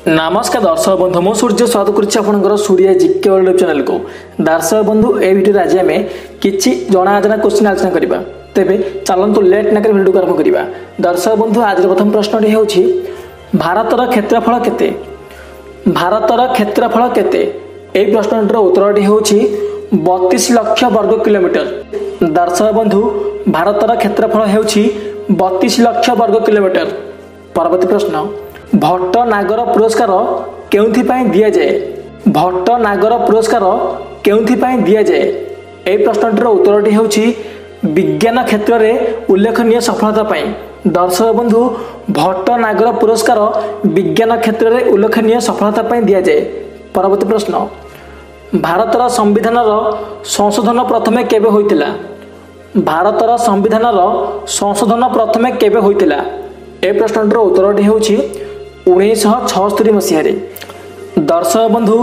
नमस्कार दर्शक बंधु मो सूर्य स्वागत कर सूर्य जिके वर्ल्ड चैनल को। दर्शक बंधु ए वीडियो आज आम किसी जनाजना क्वेश्चन आलोचना करवा। तेरे चलतु लेट नक वीडियो को आरंभ करवा। दर्शक बंधु आज प्रथम प्रश्न हो भारतर क्षेत्रफल केते? भारतर क्षेत्रफल केते? यह प्रश्नटर उत्तर हो 32 लाख वर्ग किलोमीटर। दर्शक बंधु भारतर क्षेत्रफल हो 32 लाख वर्ग किलोमीटर। परवर्ती प्रश्न भट्टनागर पुरस्कार केउंथिपाई दिया जाए? भट्टनागर पुरस्कार केउंथिपाई दिया जाए? यह प्रश्नटर उत्तर हो विज्ञान क्षेत्र में उल्लेखनीय सफलता पाई। दर्शक बंधु भट्टनागर पुरस्कार विज्ञान क्षेत्र में उल्लेखनीय सफलता पाई दिया जाए। परवर्ती प्रश्न भारतर संविधान संशोधन प्रथमे केबे होइतिला? भारतर संविधान संशोधन प्रथमे केबे होइतिला? ए प्रश्नटर उत्तर हो 1976 मसीह। दर्शक बंधु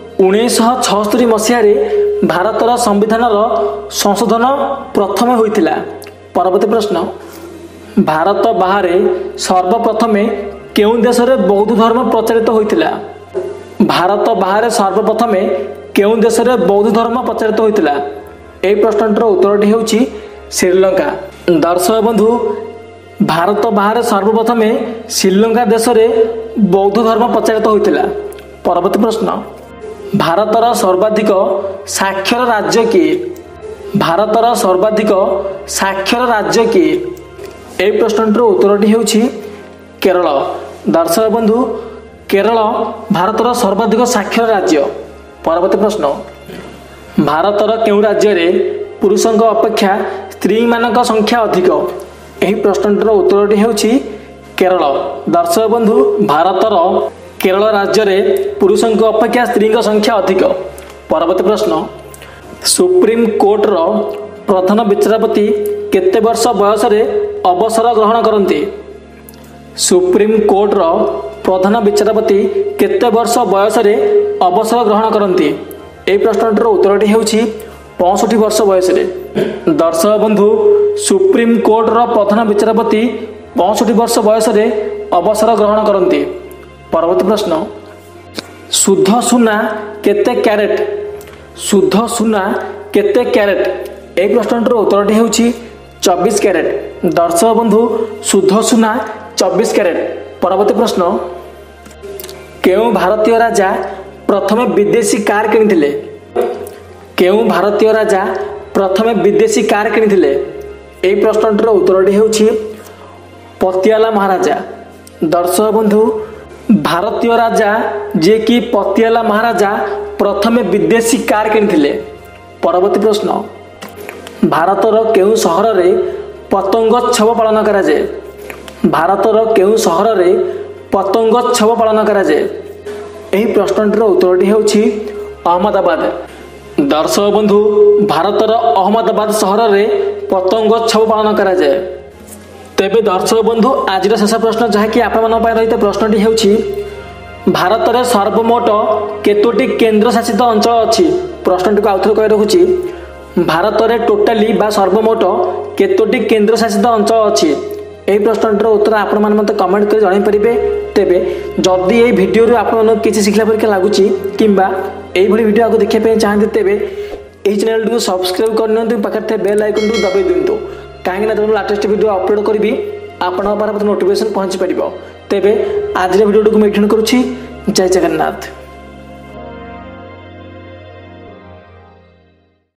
1976 मसीह भारतर संविधान संशोधन प्रथम होइतिला। परवर्ती प्रश्न भारत बाहर सर्वप्रथम केउं देश में बौद्ध धर्म प्रचारित होइतिला? भारत बाहर सर्वप्रथम केउं देश में बौद्ध धर्म प्रचारित होइतिला? ए प्रश्नटर उत्तर हो श्रीलंका। दर्शक बंधु भारत बाहर सर्वप्रथम श्रीलंका देश में बौद्ध धर्म प्रचारित होइतिला। परवर्ती प्रश्न भारतर सर्वाधिक साक्षर राज्य किए? भारतर सर्वाधिक साक्षर राज्य किए? यह प्रश्नटर उत्तर हो केरल। दर्शक बंधु केरल भारतर सर्वाधिक साक्षर राज्य। परवर्ती प्रश्न भारतर केउं राज्य रे पुरुषों अपेक्षा स्त्री मानक संख्या अधिक? यही प्रश्नटर उत्तर हो केरल। दर्शक बंधु भारतर केरल राज्य में पुरुषों अपेक्षा स्त्री संख्या अधिक। परवर्ती प्रश्न सुप्रीम कोर्टर प्रधान विचारपति केते वर्ष बयस अवसर ग्रहण करती? सुप्रीम कोर्टर प्रधान विचारपति केते वर्ष बयस अवसर ग्रहण करती? यह प्रश्नटर उत्तर हो 65 वर्ष बयस। दर्शक बंधु सुप्रीम कोर्टर प्रधान विचारपति 65 वर्ष बयस अवसर ग्रहण करती। परवर्ती प्रश्न शुद्ध सुना केते कैरेट? शुद्ध सुना केते कैरेट? एक प्रश्नटर उत्तर हो 24 कैरेट। दर्शक बंधु शुद्ध सुना 24 कैरेट। परवर्ती प्रश्न केउं भारतीय राजा प्रथमे विदेशी कार किनिथिले? केउं भारतीय राजा प्रथमे विदेशी कार किनिथिले? यह प्रश्नटर उत्तर हो पतियाला महाराजा। दर्शक बंधु भारतीय राजा जे कि पतियाला महाराजा प्रथमे विदेशी कार किनिथिले। परवर्ती प्रश्न भारतर केउं सहर रे पतंगोत्सव पालन करा जाए? भारतर केउं सहर रे पतंगोत्सव पालन करा जाए? यही प्रश्नटर उत्तर हो अहमदाबाद। दर्शक बंधु भारतर अहमदाबाद सहर में पतंगोत्सव पालन करा जाए। तेबे दर्शक बंधु आज शेष प्रश्न जहाँकि आपण रही प्रश्नटी हो भारत में सर्वमोट केतोटी केन्द्र शासित अंचल अच्छी? प्रश्नटी को आउथरे कहि रखुची भारत में टोटाली बा सर्वमोट केतोटी केन्द्र शासित अंचल अच्छी? यही प्रश्नटर उत्तर आपण मैंने मत कमेंट कर जन पारे। तेबे जदि ये वीडियो आपन किसी शिखला परिका लगुच कि यही वीडियो आपको देखा चाहते तेरे यही चैनल को सब्सक्राइब करनी पाखे बेल आइकन को दबाई दिंतु कहीं जो लाटेस्ट वीडियो अपलोड करी आपण नोटिफिकेशन पहुंची पार। तेरे आज वीडियो को मैं करुच्ची। जय जगन्नाथ।